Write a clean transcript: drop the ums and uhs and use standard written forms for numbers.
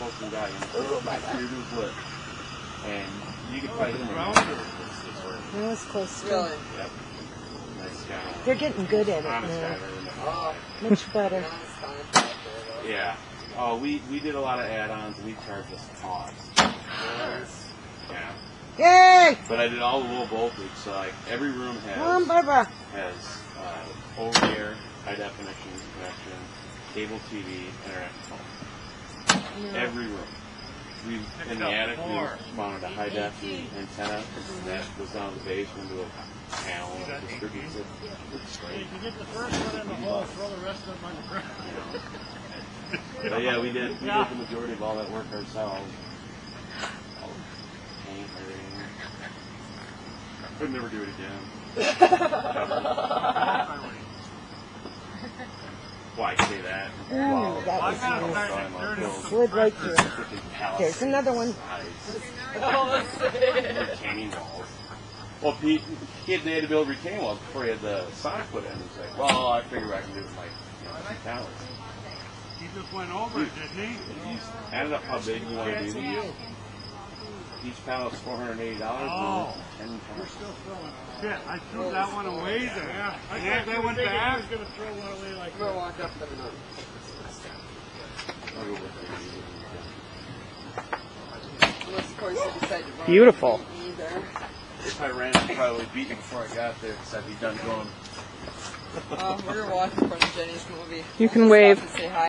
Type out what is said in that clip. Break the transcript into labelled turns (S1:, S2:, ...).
S1: awesome guy. Your dude's lit. And you could probably hit him around.
S2: That was close.
S3: Really?
S1: Yep. Nice guy.
S2: They're getting good at it
S1: Honest
S2: now.
S1: guy.
S2: Much better.
S1: Yeah. Oh, we did a lot of add-ons. We charged us cost. Yeah.
S2: Yay!
S1: But I did all the low voltage, so like every room has
S2: Come on, Barbara.
S1: over-the-air, high definition connection, cable TV, internet phone.
S2: Yeah.
S1: Every room. In the attic, we mounted a high def antenna that goes down to the basement to a panel and distributes it. It's great.
S4: If you get the first one in the hole, throw the rest of them on the ground.
S1: But yeah, we did the majority of all that work ourselves. All the paint, everything. Could never do it again. Why say that?
S2: Ooh, that was nice. Slid right through. There's another one.
S1: Retaining walls. Well, they had to build retaining walls before he had the sock put in. He's like, well, I figure I can do it with my pallets.
S4: He just went over it, didn't he?
S1: He's added up how big you want to do these. Each pallet's $480.
S4: Oh.
S1: And
S4: We're still throwing. Shit, I threw that one away there. Yeah. And they went back. I was going to throw one away like that.
S3: Walk up and unless, of course, you decide to run.
S2: Beautiful.
S1: if I ran, I'd probably beat me before I got there because I'd be done going.
S3: We're going to walk in front of Jenny's movie.
S2: You can wave.
S3: Say hi.